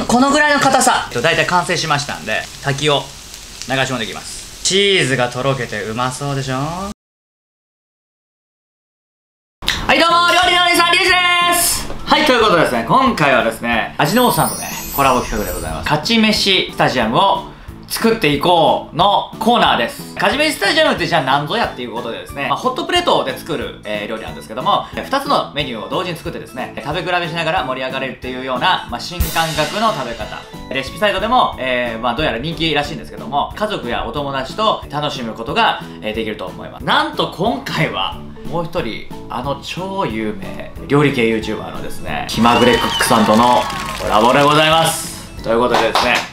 このぐらいの硬さだいたい完成しましたんで、滝を流し込んでいきます。チーズがとろけてうまそうでしょ。はい、どうも、料理のお兄さん、リュウジです。はい、ということでですね、今回はですね、味の素さんとね、コラボ企画でございます。勝ち飯スタジアムを作っていこうのコーナーです。勝ち飯スタジアムってじゃあ何ぞやっていうことでですね、ホットプレートで作る、料理なんですけども、2つのメニューを同時に作ってですね、食べ比べしながら盛り上がれるっていうような、新感覚の食べ方。レシピサイトでも、どうやら人気らしいんですけども、家族やお友達と楽しむことが、できると思います。なんと今回は、もう一人、超有名料理系 YouTuber のですね、気まぐれクックさんとのコラボでございます。ということでですね、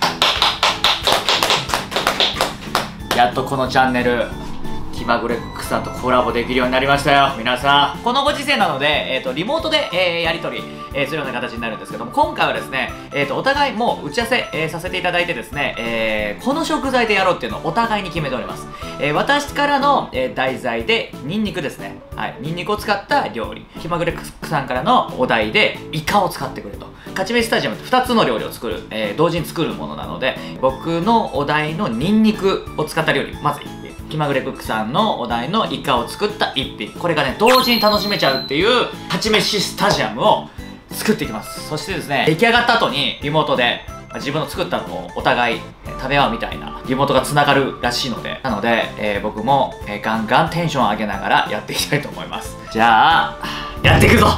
やっとこのチャンネル気まぐれクックさんとコラボできるようになりましたよ。皆さんこのご時世なので、リモートで、やり取り、するような形になるんですけども、今回はですね、お互いもう打ち合わせ、させていただいてですね、この食材でやろうっていうのをお互いに決めております。私からの、題材でニンニクですね。はい、ニンニクを使った料理。気まぐれクックさんからのお題でイカを使ってくれと。勝ち飯スタジアムって2つの料理を作る、同時に作るものなので、僕のお題のニンニクを使った料理、まず1品。気まぐれクックさんのお題のイカを作った1品。これがね、同時に楽しめちゃうっていう、勝ち飯スタジアムを作っていきます。そしてですね、出来上がった後にリモートで自分の作ったのをお互い食べ合うみたいなリモートがつながるらしいので、なので、僕も、ガンガンテンション上げながらやっていきたいと思います。じゃあやっていくぞ。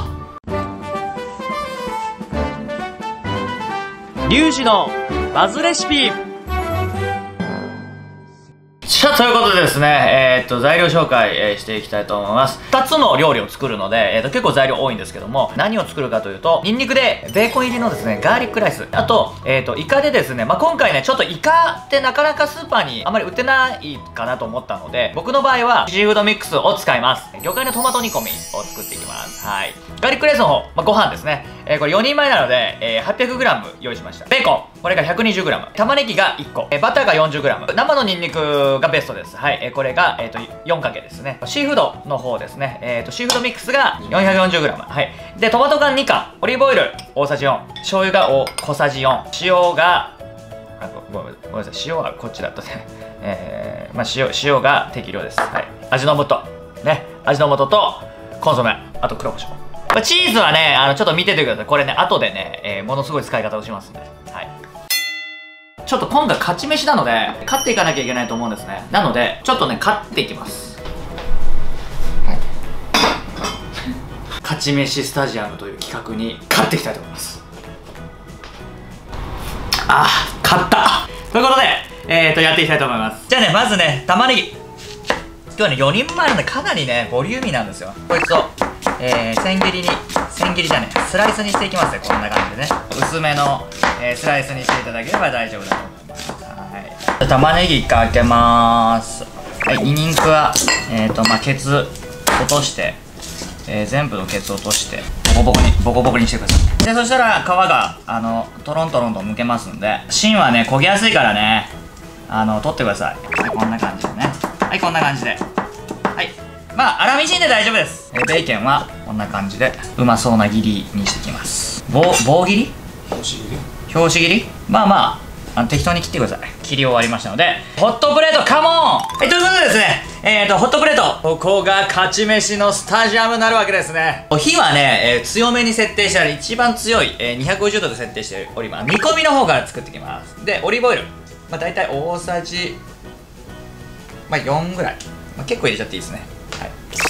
リュウジのバズレシピ。ということでですね、材料紹介、していきたいと思います。2つの料理を作るので、結構材料多いんですけども、何を作るかというと、ニンニクでベーコン入りのですね、ガーリックライス。あと、イカでですね、今回ね、ちょっとイカってなかなかスーパーにあまり売ってないかなと思ったので、僕の場合はシーフードミックスを使います。魚介のトマト煮込みを作っていきます。はい。ガーリックライスの方、ご飯ですね。これ4人前なので、800g 用意しました。ベーコン、これが 120g。玉ねぎが1個。バターが 40g。生のニンニクがベストです。はい。これが、4かけですね。シーフードの方ですね。シーフードミックスが 440g。はい。で、トマト缶2缶。オリーブオイル大さじ4。醤油が小さじ4。塩が、ごめんなさい。塩はこっちだったね。塩が適量です。はい。味の素。ね。味の素と、コンソメ。あと黒胡椒。チーズはね、ちょっと見ててください。これね、後でね、ものすごい使い方をしますんで。はい。ちょっと今回勝ち飯なので、勝っていかなきゃいけないと思うんですね。なので、ちょっとね、勝っていきます。はい。勝ち飯スタジアムという企画に勝っていきたいと思います。勝ったということで、やっていきたいと思います。じゃあね、まずね、玉ねぎ。今日はね、4人前なのでかなりね、ボリューミーなんですよ。こいつを、千切りじゃね、スライスにしていきますね。こんな感じでね。薄めの、スライスにしていただければ大丈夫だと思います。はい。玉ねぎかけまーす。はい、ニンニクは、ケツ落として、全部のケツ落として、ボコボコにしてください。で、そしたら皮が、トロントロンと剥けますんで、芯はね、焦げやすいからね、取ってください。はい、こんな感じでね。はい、こんな感じで。はい。粗みじんで大丈夫です。ベーコンはこんな感じでうまそうな切りにしていきます。棒切り？拍子切り？適当に切ってください。切り終わりましたので、ホットプレートカモン！はい、ということでですね、ホットプレート。ここが勝ち飯のスタジアムになるわけですね。火はね、強めに設定してある一番強い、250度で設定しております。煮込みの方から作っていきます。で、オリーブオイル。だいたい大さじ、4ぐらい。結構入れちゃっていいですね。はい。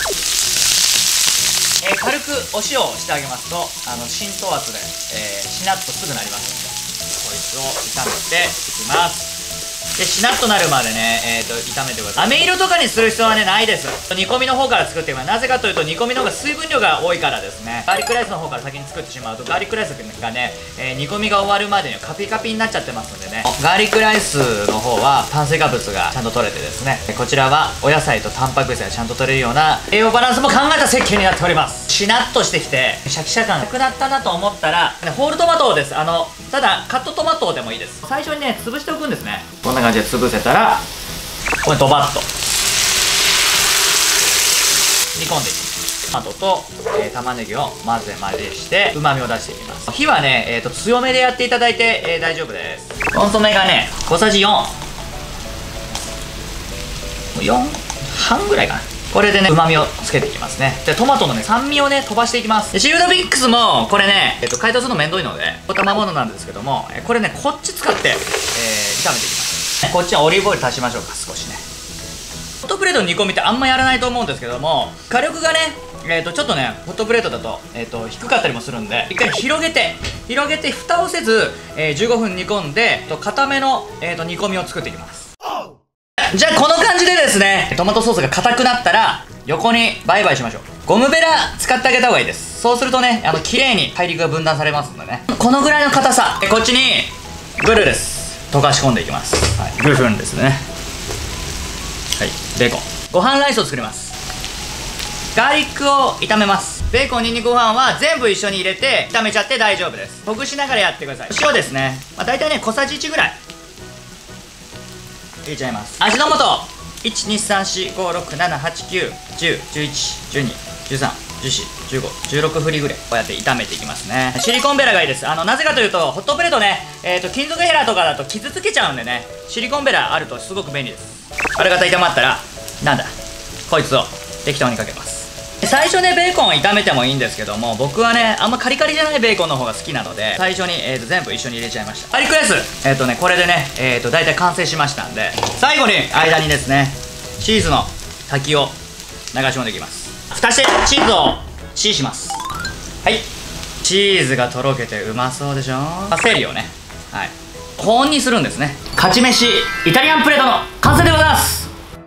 軽くお塩をしてあげますと、浸透圧で、しなっとすぐなりますので、こいつを炒めていきます。で、しなっとなるまでね、炒めてください。飴色とかにする必要はね、ないです。煮込みの方から作っていきます。なぜかというと、煮込みの方が水分量が多いからですね。ガーリックライスの方から先に作ってしまうと、ガーリックライスがね、煮込みが終わるまでにはカピカピになっちゃってますのでね。ガーリックライスの方は炭水化物がちゃんと取れてですね、こちらはお野菜とタンパク質がちゃんと取れるような栄養バランスも考えた設計になっております。しなっとしてきて、シャキシャ感なくなったなと思ったら、ホールトマトです。ただ、カットトマトでもいいです。最初にね、潰しておくんですね。こんな感じで潰せたら、これドバッと煮込んでいきます。 トマトと、玉ねぎを混ぜして旨味を出していきます。火はね、強めでやっていただいて、大丈夫です。コンソメがね小さじ4半ぐらいかな。これでね旨味をつけていきますね。でトマトのね酸味をね飛ばしていきます。でシーフードミックスもこれね解凍するのめんどいのでおたまものなんですけども、これねこっち使って、炒めていきます。こっちはオリーブオイル足しましょうか。少しねホットプレートの煮込みってあんまやらないと思うんですけども、火力がねちょっとねホットプレートだと、低かったりもするんで、一回広げて蓋をせず、15分煮込んで固めの、煮込みを作っていきます。じゃあこの感じでですね、トマトソースが硬くなったら横にバイバイしましょう。ゴムベラ使ってあげた方がいいです。そうするとね綺麗に大陸が分断されますんでね。このぐらいの硬さ。こっちにグルです。溶かし込んでいきます。はい、グルフンですね。はい、ベーコン。ご飯ライスを作ります。ガーリックを炒めます。ベーコン、ニンニク、ご飯は全部一緒に入れて炒めちゃって大丈夫です。ほぐしながらやってください。塩ですね、大体ね小さじ1ぐらい入れちゃいます。味の素 1,2,3,4,5,6,7,8,9,10,11,12,13,14,15,16 振りぐらいこうやって炒めていきますね。シリコンベラがいいです。なぜかというとホットプレートね金属ヘラとかだと傷つけちゃうんでね、シリコンベラあるとすごく便利です。あれが炒まったらなんだこいつを適当にかけます。最初ねベーコンを炒めてもいいんですけども、僕はねあんまカリカリじゃないベーコンの方が好きなので最初に、全部一緒に入れちゃいました。ガーリックライスこれでね大体完成しましたんで、最後に間にですねチーズの滝を流し込んでいきます。蓋してチーズをチンします。はい、チーズがとろけてうまそうでしょ。パセリをね保温にするんですね。勝ち飯イタリアンプレートの完成でございます。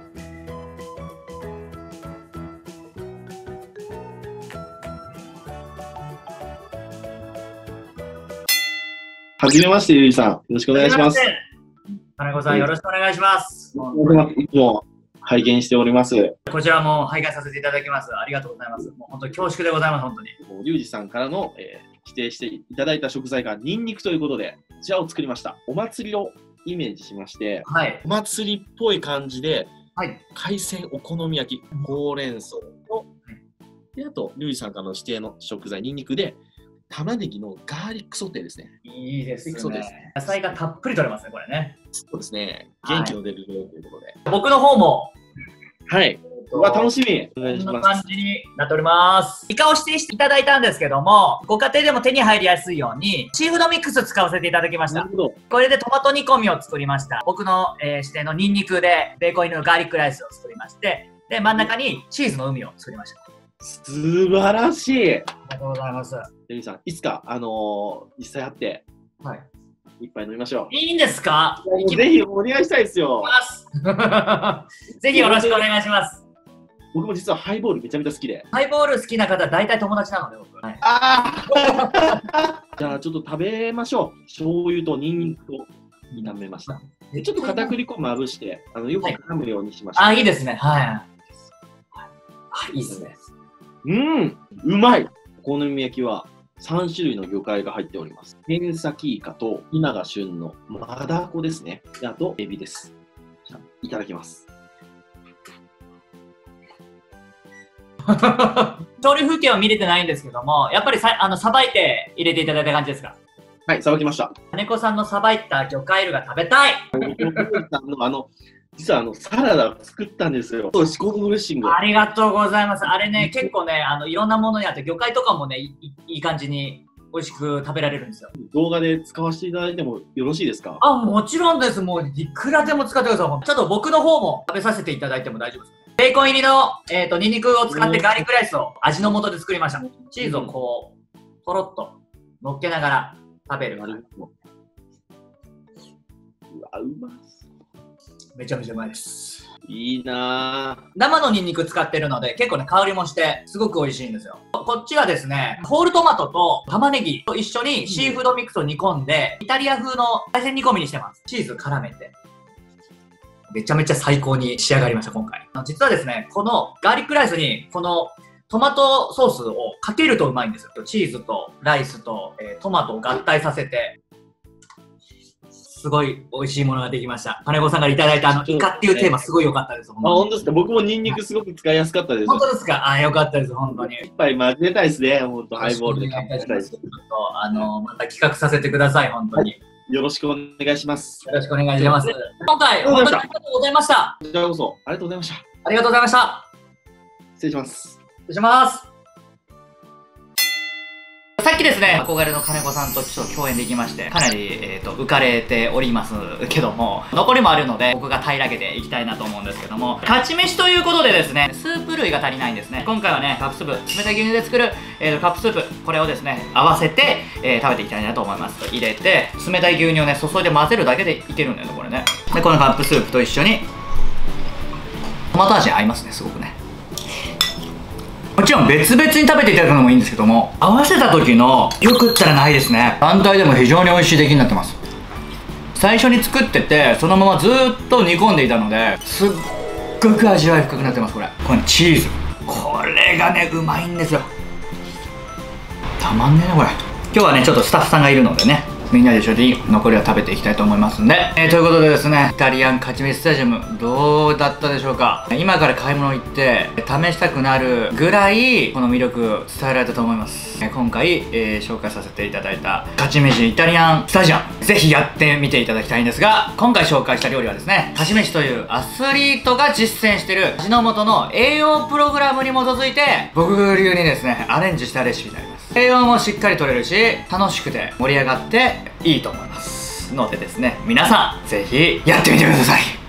はじめまして、ゆいさん。よろしくお願いします。 金子さん、よろしくお願いします。 いつも拝見しております。 こちらも拝見させていただきます。ありがとうございます。もう本当に恐縮でございます、本当に。 リュウジさんからの、指定していただいた食材がニンニクということで、こちらを作りました。お祭りをイメージしまして、お祭りっぽい感じで、海鮮お好み焼き、ほうれん草と、であと、リュウジさんからの指定の食材、ニンニクで、玉ねぎのガーリックソテーですね。 いいですね。野菜がたっぷり取れますね、これね。 そうですね。元気の出る料理ということで。 僕の方も、 楽しみ。 こんな感じになっております。イカを指定していただいたんですけども、ご家庭でも手に入りやすいように、シーフードミックス使わせていただきました。これでトマト煮込みを作りました。僕の、指定のニンニクでベーコン入りのガーリックライスを作りまして、で、真ん中にチーズの海を作りました。 素晴らしい。ありがとうございます。 レミさん、いつか、実際会って、一杯飲みましょう。 いいんですか？ ぜひお願いしたいですよ。 ぜひよろしくお願いします。 僕も実はハイボールめちゃめちゃ好きで。 ハイボール好きな方、大体友達なので、僕。じゃあ、ちょっと食べましょう。醤油とニンニクを炒めました。でちょっと片栗粉まぶして、よく絡むようにしました。 いいですね。いいですね。 うまい。お好み焼きは3種類の魚介が入っております。ペンサキイカと今が旬のマダコですね。あとエビです。いただきます。 調理風景は見れてないんですけども、やっぱりさばいて入れていただいた感じですか？ はい、さばきました。 金子さんのさばいた魚介類が食べたい。 実はサラダを作ったんですよ。シコンドレッシング。 ありがとうございます。あれね、結構ね、いろんなものにあって、魚介とかもね、いい感じに美味しく食べられるんですよ。 動画で使わせていただいてもよろしいですか？ もちろんです。もういくらでも使ってください。ちょっと僕の方も食べさせていただいても大丈夫ですか？ベーコン入りの、ニンニクを使ってガーリックライスを味の素で作りました。チーズをこう、とろっと乗っけながら食べる。うわ、 うまそう。 めちゃめちゃうまいです。 いいなぁ。 生のニンニク使ってるので結構ね香りもしてすごく美味しいんですよ。こっちはですねホールトマトと玉ねぎと一緒にシーフードミックスを煮込んでイタリア風の海鮮煮込みにしてます。チーズ絡めてめちゃめちゃ最高に仕上がりました今回。実はですねこのガーリックライスにこのトマトソースをかけるとうまいんですよ。チーズとライスと、トマトを合体させて素すごい美味しいものができました。金子さんからいただいたイカっていうテーマすごい良かったです。 本当ですか。僕もニンニクすごく使いやすかったです。 本当ですか。あ、良かったです、本当に。 一杯混ぜたいですね、本当ハイボールで乾杯したいです。ちょっと、また企画させてください、本当に。 よろしくお願いします。 よろしくお願いします。今回、本当にありがとうございました。 こちらこそ、ありがとうございました。 ありがとうございました。 失礼します。 失礼します。さっきですね、憧れの金子さんとちょっと共演できまして、かなり、浮かれておりますけども、残りもあるので、僕が平らげていきたいなと思うんですけども、勝ち飯ということでですね、スープ類が足りないんですね。今回はね、カップスープ、冷たい牛乳で作る、カップスープ、これをですね、合わせて、食べていきたいなと思います。入れて、冷たい牛乳をね、注いで混ぜるだけでいけるんだよね、これね。で、このカップスープと一緒に、トマト味合いますね、すごくね。もちろん別々に食べていただくのもいいんですけども、合わせた時のよくったらないですね。単体でも非常に美味しい出来になってます。最初に作っててそのままずーっと煮込んでいたので、すっごく味わい深くなってます。これチーズ、これがねうまいんですよ。たまんねえなこれ。今日はねちょっとスタッフさんがいるのでね、みんなで一緒に残りは食べていきたいと思いますんで、ということでですね、イタリアン勝ち飯スタジアムどうだったでしょうか。今から買い物行って試したくなるぐらいこの魅力伝えられたと思います。今回、紹介させていただいた勝ち飯イタリアンスタジアム、ぜひやってみていただきたいんですが、今回紹介した料理はですね、勝ち飯というアスリートが実践している味の素の栄養プログラムに基づいて僕流にですねアレンジしたレシピになります。栄養もしっかりとれるし、楽しくて盛り上がっていいと思いますのでですね、皆さんぜひやってみてください。